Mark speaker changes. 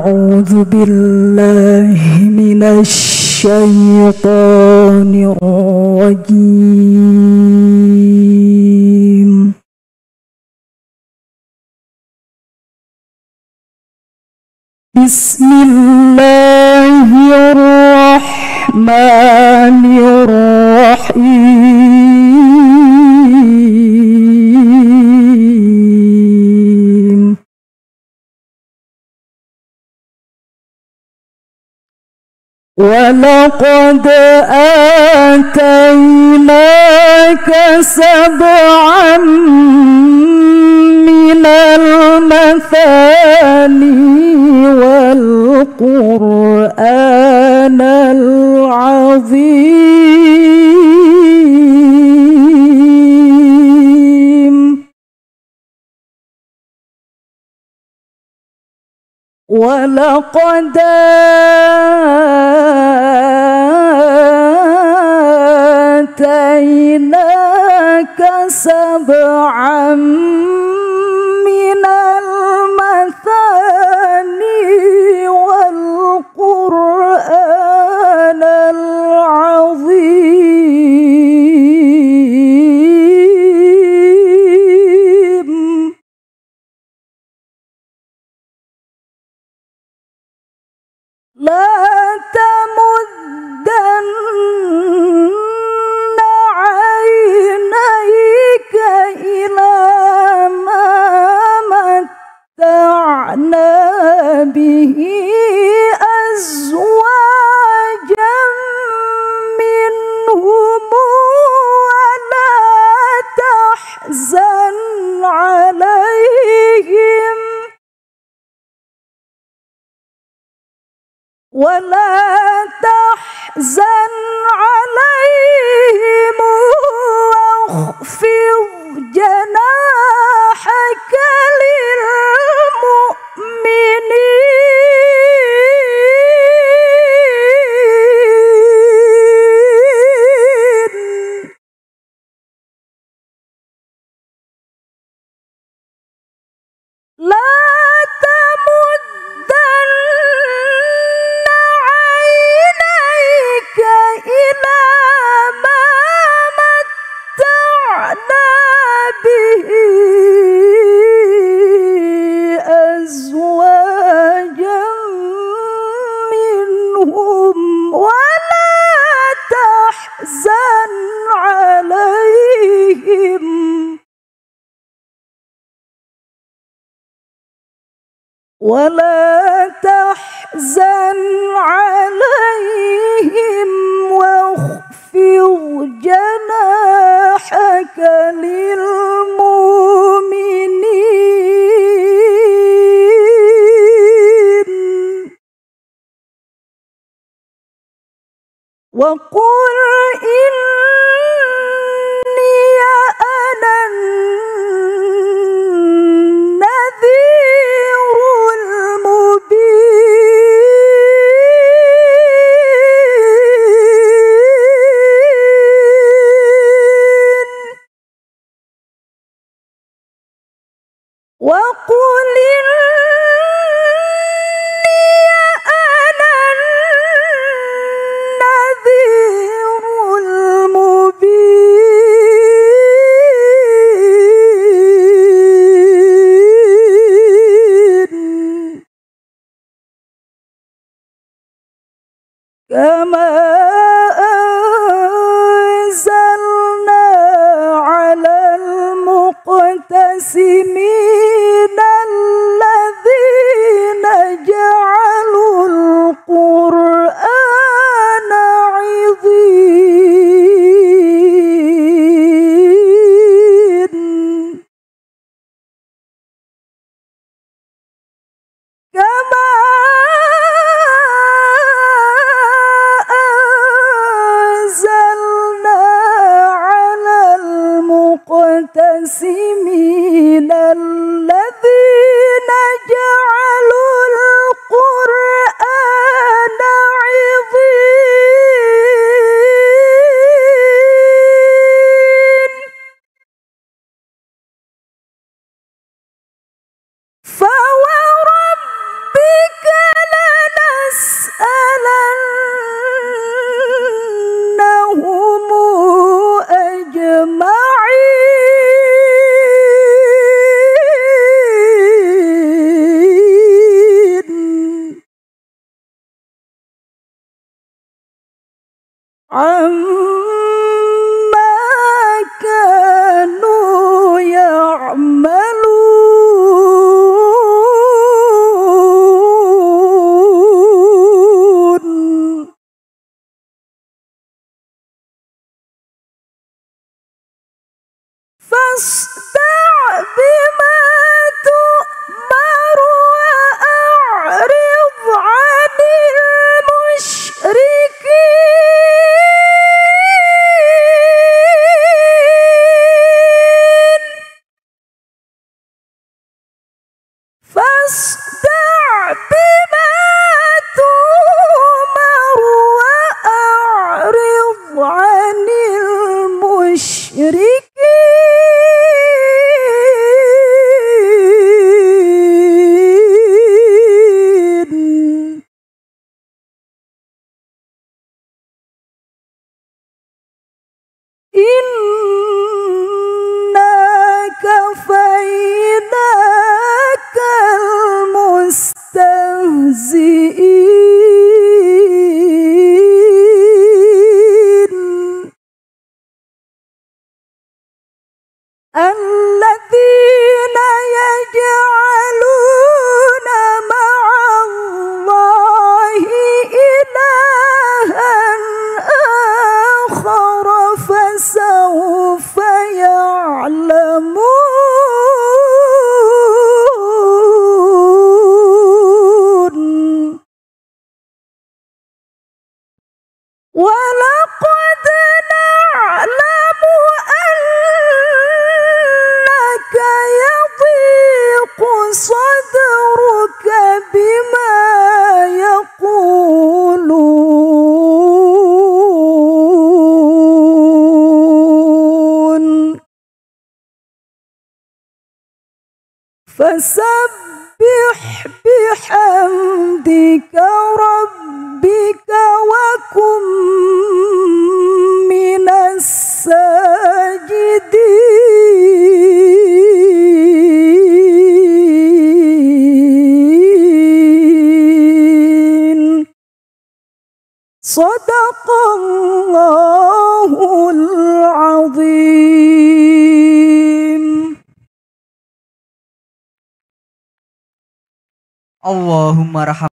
Speaker 1: أعوذ بالله من الشيطان الرجيم. بسم الله الرحمن الرحيم. ولقد آتيناك 7 من المثاني والقرآن العظيم. ولقد آتيناك 7 من المثاني والقرآن العظيم. لا تمدن عينيك إلى ما متعنا به أزواجا منهم ولا تحزن عليهم واخفض جناحك للمؤمنين. لا تمدن عينيك إلى ما متعنا به أزواجا منهم ولا تحزن عليهم واخفض جناحك للمؤمنين. وقل إني أنا النذير المبين. وقل إني أنا النذير المبين. كما أنزلنا على المقتسمين الذين جعلوا القرآن عضين. كما أنزلنا على المقتسمين الذين جعلوا القرآن عضين. فوربك Inna kafainaka al-mustahzi'in alladzina yaj'aluna ma'allahi ilahan akhar fasawfa ya'lamun walaqad na'lamu annaka yadhiqu sadruka bima yaqulun fasabbih bihamdika rabbika wa kum minas sajidin. Sadaqallahul azim.
Speaker 2: Allahumma rahmat